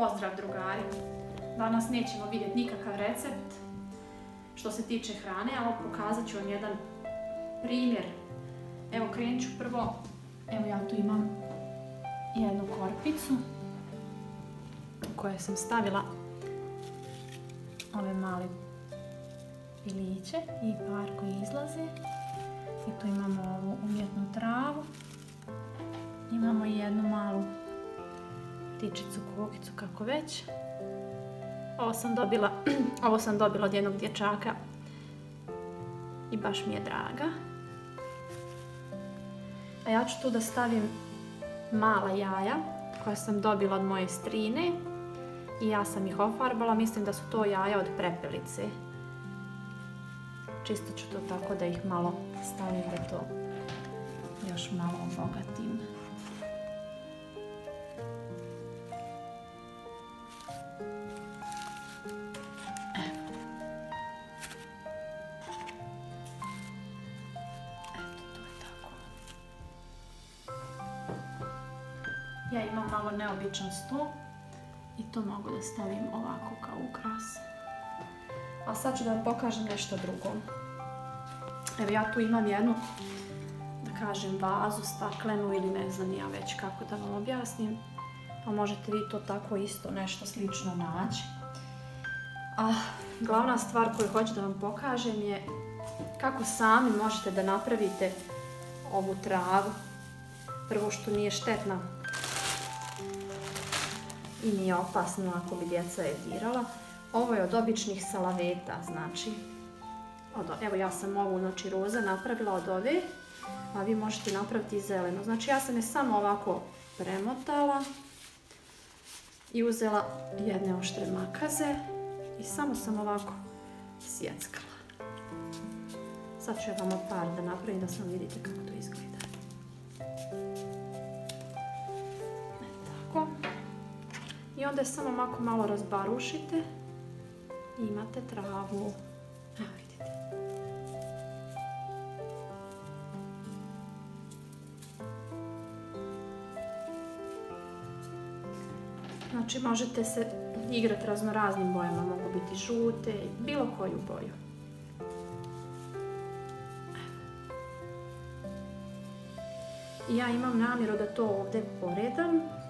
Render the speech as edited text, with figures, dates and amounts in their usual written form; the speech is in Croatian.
Pozdrav drugari! Danas nećemo vidjeti nikakav recept što se tiče hrane, ali pokazat ću vam jedan primjer. Evo, krenut ću prvo, evo ja tu imam jednu korpicu u kojoj sam stavila ove male piliće i par koji izlaze. I tu imamo ovu umjetnu travu. Imamo jednu malu ptičicu, kokicu, kako već. Ovo sam dobila od jednog dječaka i baš mi je draga. A ja ću tu da stavim mala jaja koja sam dobila od moje strine i ja sam ih ofarbala. Mislim da su to jaja od prepelice. Čisto ću to tako da ih malo stavim da to još malo obogatim. Ja imam malo neobičan sto i to mogu da stavim ovako kao ukras. A sad ću da vam pokažem nešto drugo. Evo ja tu imam jednu, da kažem, vazu staklenu ili ne znam ja već kako da vam objasnim. Pa možete vi to tako isto nešto slično naći. A glavna stvar koju hoću da vam pokažem je kako sami možete da napravite ovu travu. Prvo što nije štetna i nije opasno ako bi djeca je dirala. Ovo je od običnih salaveta, znači. Evo ja sam ovu, znači roza, napravila od ove, a vi možete napraviti i zelenu. Znači ja sam je samo ovako premotala i uzela jedne oštre makaze i samo sam ovako sjeckala. Sad ću vam par da napravim da samo vidite kako to izgleda. Tako. I onda je samo ovako malo razbarušite i imate travu. Evo vidite. Znači možete se igrati raznoraznim bojama, mogu biti žute, bilo koju boju. I ja imam namjeru da to ovdje poredam.